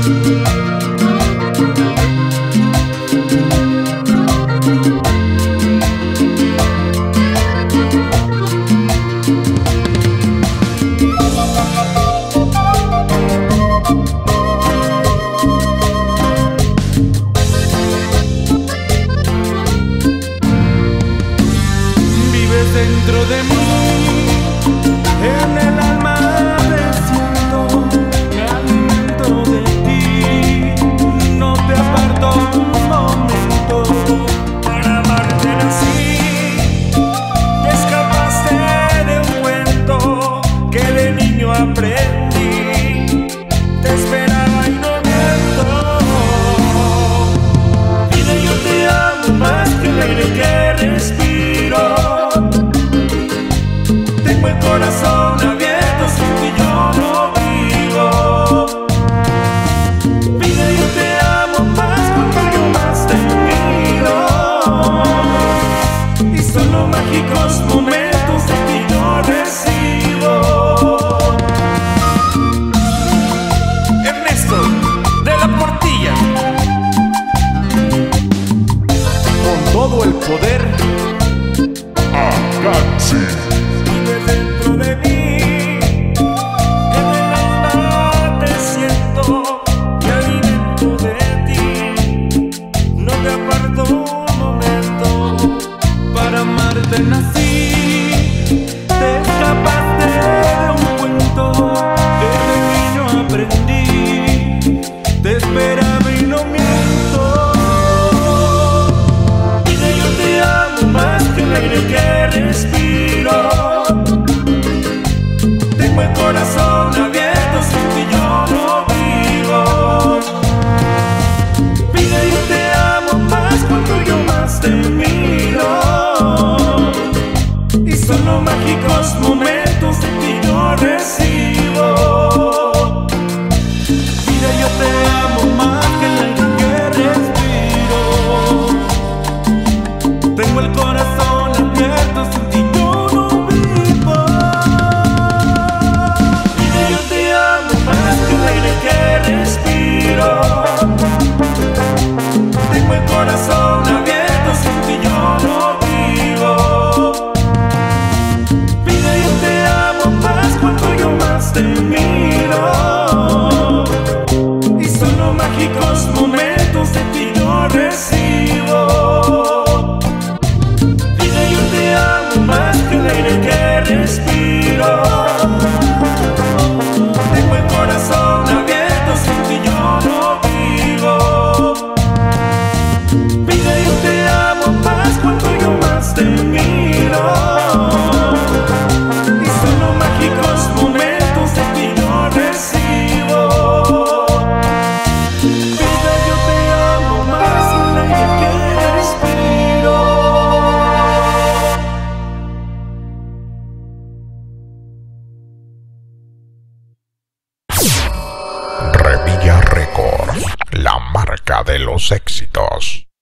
Dentro de mí, en el alma te siento, me alimento de ti, no te aparto un momento. Para amarte nací, te escapaste de un cuento que de niño aprendí, te esperaba y no miento. Dile yo te amo más que el aire que respiro. Tengo el corazón abierto, sin ti yo no vivo. Vida, yo te amo más cuando yo más te miro. Y son los mágicos momentos de ti yo recibo. Ernesto de la Portilla, con todo el poder. Agachi. Dentro de mí, en el alma te siento, me alimento de ti, no te aparto un momento. Para amarte nací, te escapaste de un cuento que de niño aprendí, te esperaba y no miento. Dile yo te amo más que el aire que respiro. Tengo el corazón abierto, sin ti yo no vivo. Vida, yo te amo más cuando yo más te miro. Y son los mágicos momentos de ti yo recibo. Vida, yo te amo más que el aire que respiro. Tengo el corazón abierto, sin ti yo no vivo. Que respiro, tengo el corazón abierto, sin ti yo no vivo. Vida, yo te amo más cuando yo más te miro. Y son los mágicos momentos de ti yo recibo. Vida, yo te amo más que el aire que respiro. Tengo el corazón abierto, sin ti yo no vivo. Vida, yo te amo más cuando yo más te miro. Y son los mágicos momentos de ti yo recibo. Vida, yo te amo más que el aire que respiro. Revilla Records, la marca de los éxitos.